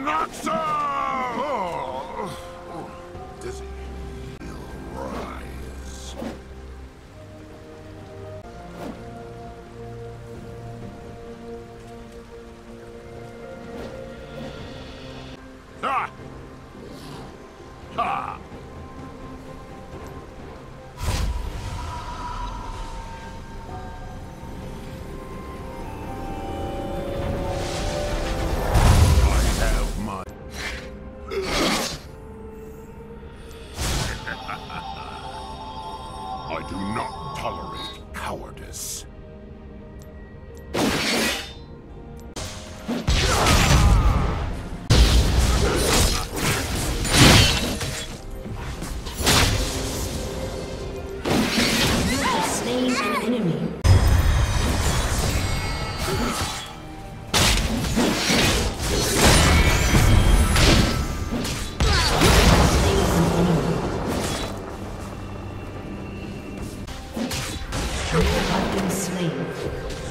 Not so! Oh, dizzy. You'll rise. Ha! Ha! I do not tolerate cowardice. You have slain an enemy. You have been slain.